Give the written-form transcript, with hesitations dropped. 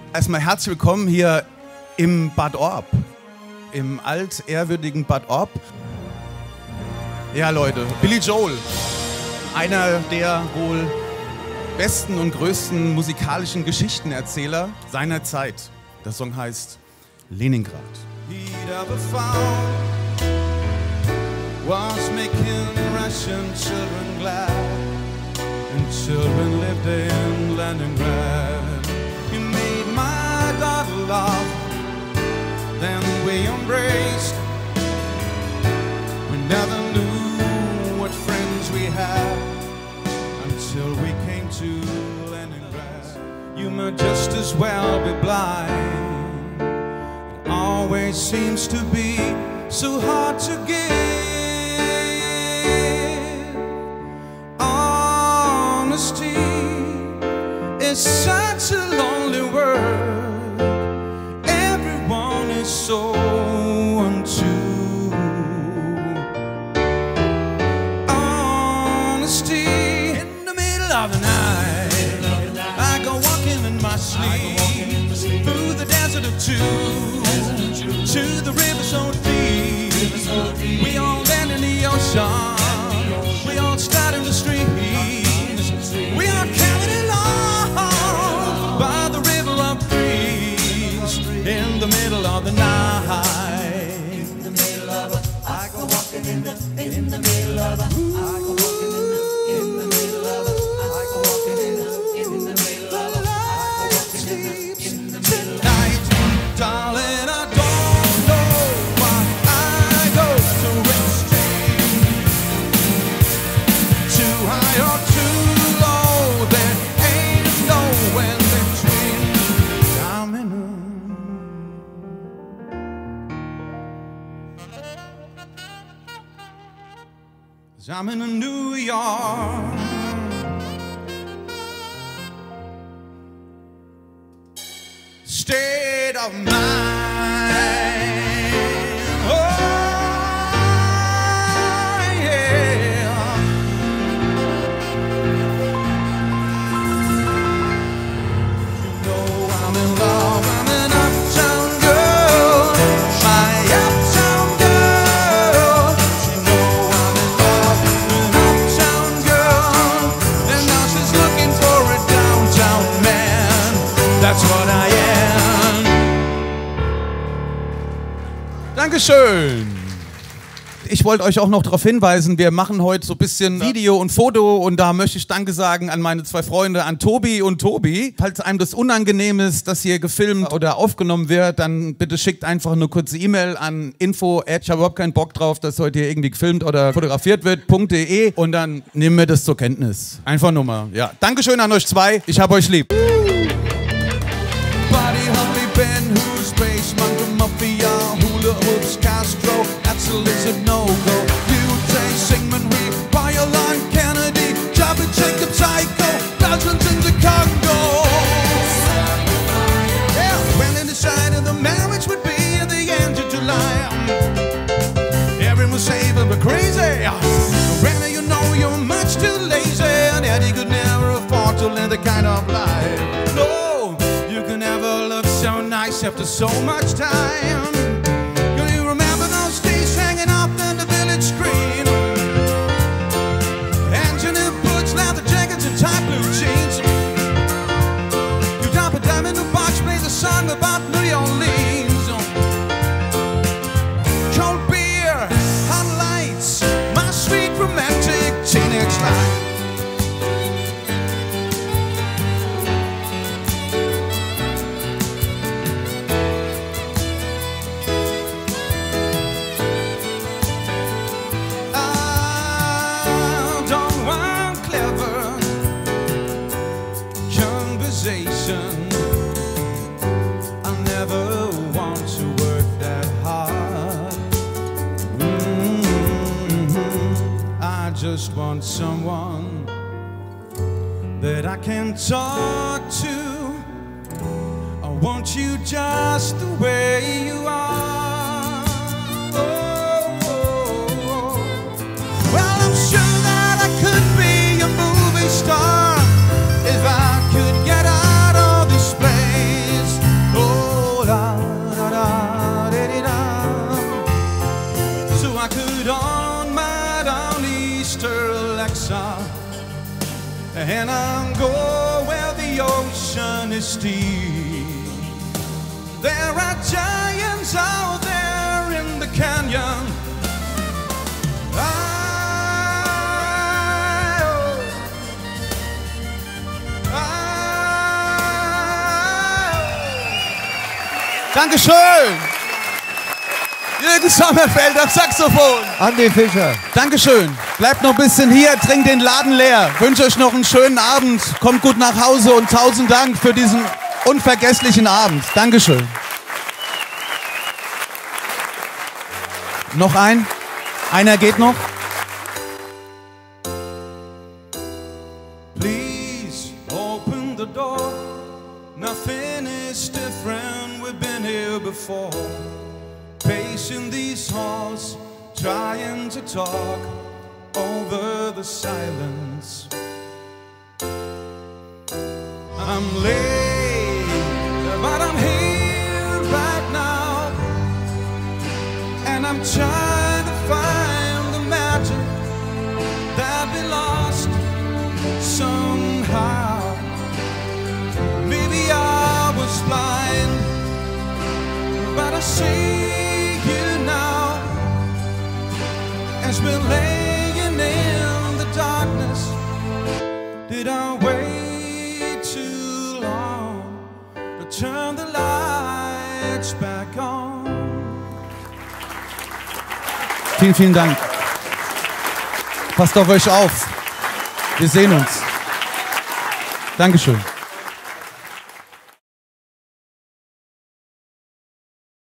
Erstmal herzlich willkommen hier im Bad Orb, im altehrwürdigen Bad Orb. Ja Leute, Billy Joel, einer der wohl besten und größten musikalischen Geschichtenerzähler seiner Zeit. Der Song heißt Leningrad. He'd ever found was making Russian children glad, and children lived in Leningrad. You made my daughter love, then we embraced. We never knew what friends we had until we came to Leningrad. You might just as well be blind. It always seems to be so hard to give. Honesty is such a lonely word. Everyone is so untrue. Honesty in the middle of the night, I go walking in my sleep through the desert of two, to the river so deep. We all land in the ocean, we all start in the street. We are carried along by the river of trees in the middle of the night. In the middle of a, I go walking in the middle of a, I go walking in the middle of a, I go walking in the middle of a, I go walking in the middle of night. Darling, I don't know why I go to extreme, too high or too low. There ain't nowhere between. I'm in New York. State of mind. Oh, yeah. You know I'm in love. I'm an uptown girl. My uptown girl. You know I'm in love with an uptown girl. And now she's looking for a downtown man. That's what I am. Dankeschön. Ich wollte euch auch noch darauf hinweisen, wir machen heute so ein bisschen Video und Foto und da möchte ich Danke sagen an meine zwei Freunde, an Tobi und Tobi. Falls einem das unangenehm ist, dass hier gefilmt oder aufgenommen wird, dann bitte schickt einfach eine kurze E-Mail an info@, ich habe überhaupt keinen Bock drauf, dass heute hier irgendwie gefilmt oder fotografiert wird, .de und dann nehmen wir das zur Kenntnis. Einfach nur mal, ja. Dankeschön an euch zwei, ich hab euch lieb. Buddy Holly, Ben Hughes, Space Monkey, Mafia, Hula Hoops, Castro, that's a lizard no-go. Mutay, Sigmund Reed, Violin, Kennedy, Jabba Jacob, Psycho, thousands in the Congo. Yeah, when they decided the marriage would be at the end of July, everyone was saying we were crazy. Randy, you know you're much too lazy, and Eddie could never afford to live the kind of life. No, you can never look so nice after so much time. You remember those days hanging up in the village green? Engineer boots, leather jackets, and tight blue jeans. You drop a dime in the box, play the song about New Orleans. Cold beer, hot lights, my sweet romantic teenage life. I never want to work that hard. I just want someone that I can talk to. I want you just the way you are. Oh. Well, I'm sure that I could be a movie star if I could get out of this place. is steep. There are giants out there in the canyon. Dankeschön! Jürgen Sommerfeld am Saxophon. Andi Fischer. Dankeschön. Bleibt noch ein bisschen hier, trinkt den Laden leer. Wünsche euch noch einen schönen Abend. Kommt gut nach Hause und 1000 Dank für diesen unvergesslichen Abend. Dankeschön. Noch ein? Einer geht noch? Please open the door. Nothing is different. We've been here before. Pacing these halls, trying to talk over the silence. I'm late, but I'm here right now, and I'm trying to find the magic that we lost somehow. Maybe I was blind, but I see you now, as we're laying in the darkness. Did I wait too long to turn the lights back on? Vielen, vielen Dank. Passt auf euch auf. Wir sehen uns. Dankeschön.